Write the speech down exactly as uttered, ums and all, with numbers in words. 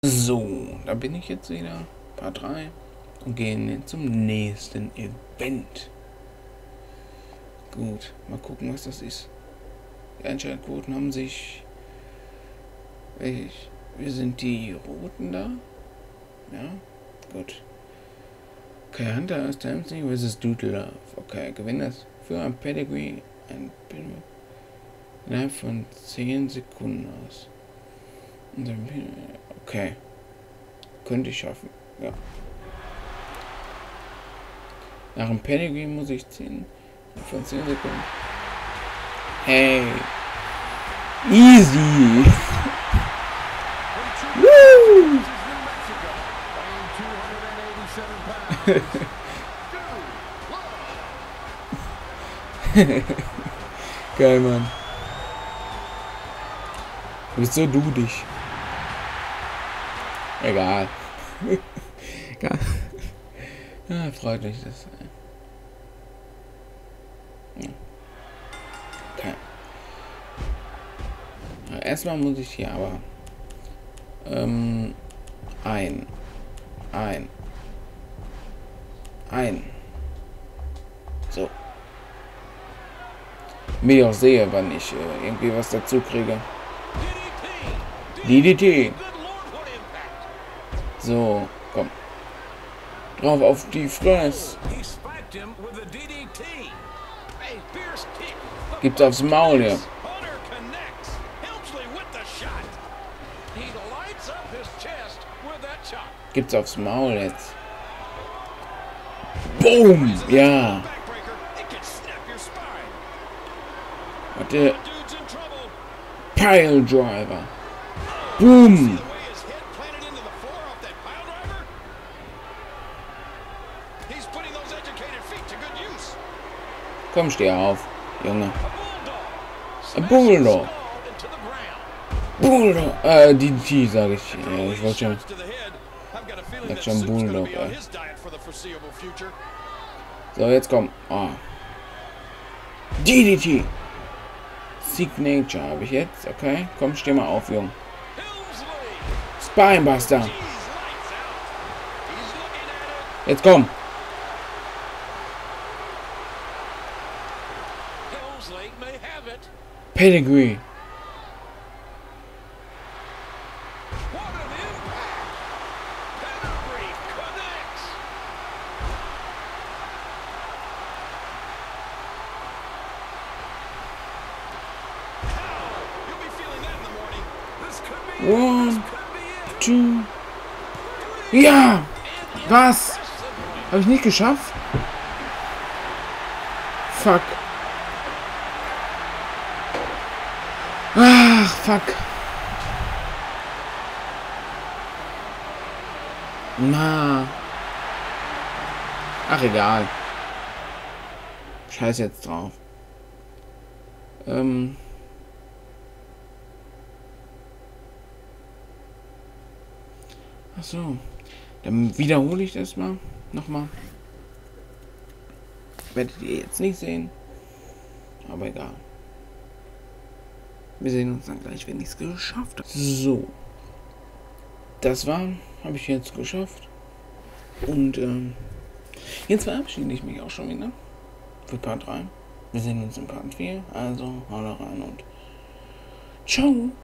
So, da bin ich jetzt wieder, Part drei, und gehen jetzt zum nächsten Event. Gut, mal gucken, was das ist. Die Einschaltquoten haben sich... Ich, wir sind die Roten da. Ja, gut. Okay, Hunter ist Timesing versus Doodle Love. Okay, gewinn das für ein Pedigree ein Pedigree innerhalb von zehn Sekunden aus. Okay. Könnte ich schaffen. Ja. Nach dem Pedigree muss ich ziehen. Von zehn Sekunden. Hey. Easy. Woo. Geil, Mann. Du bist so dudig. Egal. Egal. Ja, freut mich das. Ja. Okay. Ja, erstmal muss ich hier aber ähm, ein, ein, ein. So. Wie ich auch sehe, wann ich äh, irgendwie was dazu kriege. D D T. So, komm. Drauf auf die Fresse. Gibt's aufs Maul hier. Gibt's aufs Maul jetzt. Boom! Ja. Warte. Pile Driver. Boom! Komm, steh auf, Junge. Ein Bulldog. Bulldog. Äh, D D T, sage ich. Ja, ich wollte schon. Sag schon Bulldog, ey. So, jetzt komm. Oh. D D T. Signature habe ich jetzt. Okay, komm, steh mal auf, Junge. Spinebuster. Jetzt komm. Pedigree. One, two. Ja! Was? Habe ich nicht geschafft? Fuck. Ach, fuck. Na. Ach, egal. Scheiß jetzt drauf. Ähm. Ach so. Dann wiederhole ich das mal. Nochmal. Werdet ihr jetzt nicht sehen. Aber egal. Wir sehen uns dann gleich, wenn ich es geschafft habe. So. Das war, habe ich jetzt geschafft. Und ähm, jetzt verabschiede ich mich auch schon wieder. Für Part drei. Wir sehen uns in Part vier. Also, haut rein und ciao.